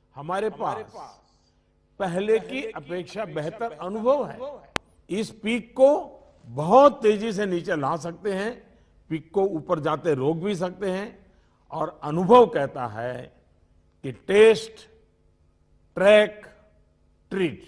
हमारे पास पहले की अपेक्षा बेहतर अनुभव है। इस पीक को बहुत तेजी से नीचे ला सकते हैं, पीक को ऊपर जाते रोक भी सकते हैं। और अनुभव कहता है कि test, track, treat,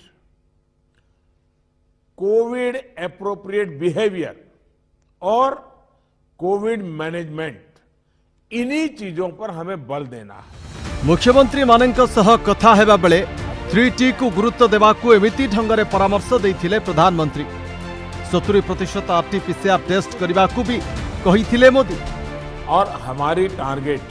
covid appropriate behaviour और कोविड मैनेजमेंट, इन्हीं चीजों पर हमें बल देना है। मुख्यमंत्री मानक सह कथा हेबा बेले 3T को गुरुत्व देवाकू एमिति ढंगरे परामर्श देथिले प्रधानमंत्री। 70% RT-PCR टेस्ट करने भी कही मोदी। और हमारी टारगेट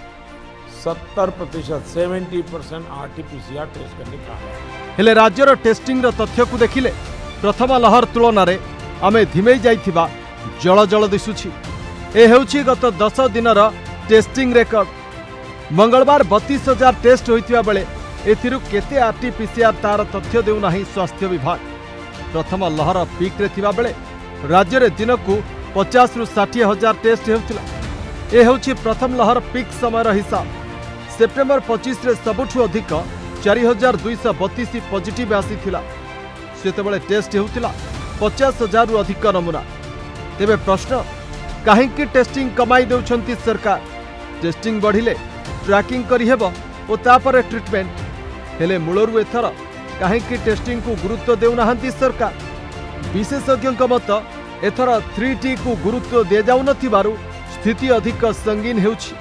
70%, 70% RT-PCR टेस्ट करने का है। हेले राज्यर टेस्टिंग तथ्य को देखिले प्रथम लहर तुलन में आमे धिमेई जाइथिबा जल जल दिसुछि। ए हेउछि गत 10 दिनर टेस्टिंग रेकर्ड। मंगलवार 32,000 टेस्ट होइतिबा बेले एथिरु केते RT-PCR तार तथ्य देउ नाही स्वास्थ्य विभाग। प्रथम लहर पीक रे थिबा बेले राज्य रे दिनकू 50 रु 60 हजार टेस्ट हेउतिला। ए हेउछि प्रथम लहर पीक समय हिसाब। सेप्टेम्बर 25 रे सबुठु अधिक 4232 पॉजिटिव आसीथिला। सेतेबेले टेस्ट हेउतिला 50,000 रु अधिक नमूना। तेबे प्रश्न, काहेकि टेस्टिंग कमाई देउछंती सरकार? टेस्टिंग बढ़िले ट्रैकिंग करिहेबो ओ तापर ट्रीटमेंट। हेले मूलरू एथर काहेकि टेस्टिंग को गुरुत्व देउनाहांती सरकार? विशेषज्ञ मत एथर 3T को गुरुत्व दे जाउ नथिबारु स्थिति अधिक संगीन हेउछि।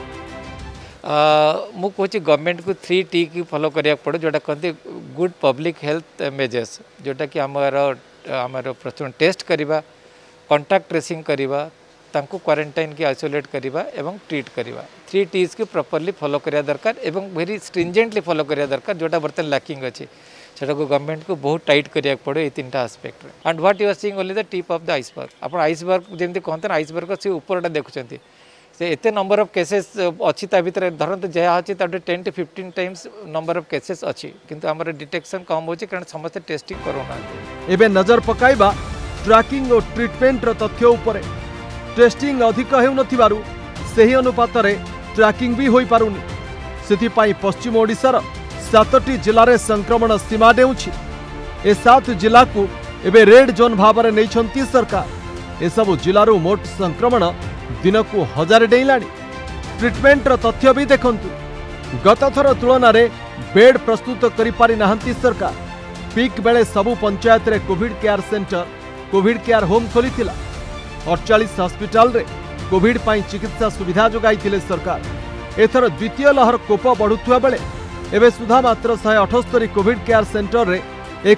मु कहूँ गवर्नमेंट को 3T की फॉलो करिया पड़े, जोटा कहते गुड पब्लिक हेल्थ मेजर्स, जोटा कि आमर प्रथम टेस्ट करिबा, कांटेक्ट ट्रेसिंग करिबा, तांको क्वारंटाइन की आइसोलेट करिबा एवं ट्रीट करिबा। 3Ts की प्रॉपर्ली फॉलो करिया दरकार एवं वेरी स्ट्रिंजेंटली फॉलो करिया दरकार, जोटा बर्तन लैकिंग अच्छी। सेटा को गवर्नमेंट को बहुत टाइट करिया पड़े ये तीनटा एस्पेक्ट रे। And what you are seeing only the tip of the iceberg. आपण आइसबर्ग जेमती कहते हैं आइसबर्ग से ऊपरटा देखुचंती, से एते नंबर ऑफ केसेस अच्छी ता भीतर धरत जहाँ अच्छी 10 to 15 times number of cases अच्छी, किंतु हमर डिटेक्शन कम होची कारण समस्त टेस्टिंग करोना। एबे नजर पकाइबा ट्रैकिंग और ट्रीटमेंट रो तथ्य उपरे। टेस्टिंग अधिक हेउ नथिबारु सेही अनुपात रे ट्रैकिंग भी होई पारुनी। सेथि पई पश्चिम ओडिसार 7टी जिल्ला रे संक्रमण सीमा देउछि। ए 7 जिल्ला को एबे रेड जोन भाबरे नैछंती सरकार। ए सब जिल्लारू मोट संक्रमण दिन को 1000 डेइलाणी। ट्रीटमेंट रो तथ्य भी देखंतु। गत थर तुलन रे बेड प्रस्तुत करि पारि नाहंती सरकार। पीक बेले सबु पंचायत रे covid care centre, covid care home खोलिथिला। 48 हॉस्पिटल रे कोविड पाई चिकित्सा सुविधा जोगाई सरकार। एथर द्वितीय लहर कोप बढ़ुवा बेले एवं सुधा मात्र 178 कोविड केयर सेंटर रे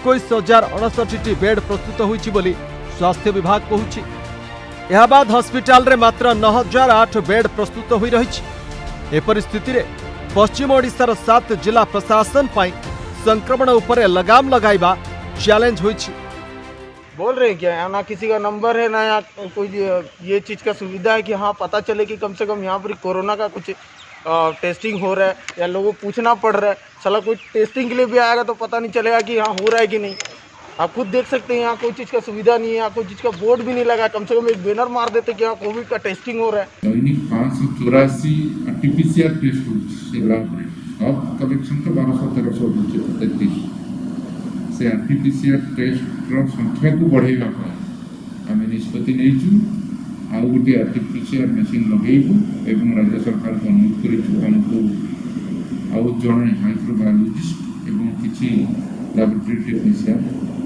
21,069 बेड प्रस्तुत होइछि बोली स्वास्थ्य विभाग कहूछि। यह बाद हॉस्पिटल रे मात्र 9,008 बेड प्रस्तुत होई रहिछि। ए परिस्थिति रे पश्चिम ओडिसार 7 जिला प्रशासन पाई संक्रमण उपरे लगाम लगाइबा चैलेंज होइछि। बोल रहे हैं क्या, ना किसी का नंबर है ना यहाँ कोई ये चीज़ का सुविधा है कि हाँ पता चले कि कम से कम यहाँ पर कोरोना का कुछ टेस्टिंग हो रहा है, या लोगों को पूछना पड़ रहा है। साला कोई टेस्टिंग के लिए भी आएगा तो पता नहीं चलेगा कि यहाँ हो रहा है कि नहीं। आप खुद देख सकते हैं यहाँ कोई चीज़ का सुविधा नहीं है, यहाँ कोई चीज़ का बोर्ड भी नहीं लगा। कम से कम एक बैनर मार देते कि यहाँ कोविड का टेस्टिंग हो रहा है। 584 RT-PCR टेस्ट अब कलेक्शन तो 1200-1333 से RT-PCR टेस्ट संख्या को बढ़ेगा आम निष्पत्ति नहीं। आउ गोटे RT-PCR मेसीन लगेबू एवं राज्य सरकार को अनुरोध करूँ आउ जड़े माइक्रोबायोलॉजिस्ट एवं किसी लैबोरेटरी टेक्नीशियन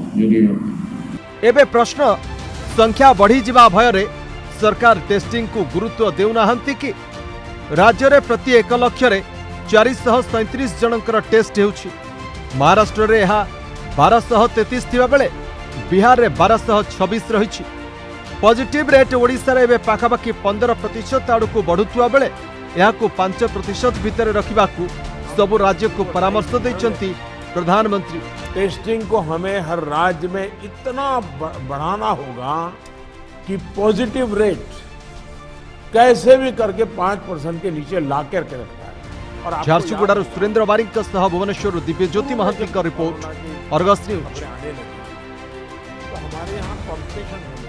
जोगे। एबे प्रश्न, संख्या बढ़ी जिबा भय रे सरकार टेस्टिंग को गुरुत्व देउनाहंती कि? राज्य रे प्रति 1 लाख रे 437 जनकर टेस्ट हेउछि। महाराष्ट्र रे यह 1233 थिबा बेले बिहार रे 1226 रहिछि। पॉजिटिव रेट ओडिसा रे पाखापाखि 15% आड़क बढ़ुवा बेले यह 5% भितर रखिबाकू सबु राज्य को परामर्श दैछंती प्रधानमंत्री। टेस्टिंग को हमें हर राज्य में इतना बढ़ाना होगा कि पॉजिटिव रेट कैसे भी करके 5% के नीचे ला करके रखता है। और झारसुगुड़ारू सुरेंद्र बारिक भुवनेश्वर दिव्य ज्योति महांती का रिपोर्ट, अर्गस न्यूज। तो हमारे यहाँ कॉम्पिटिशन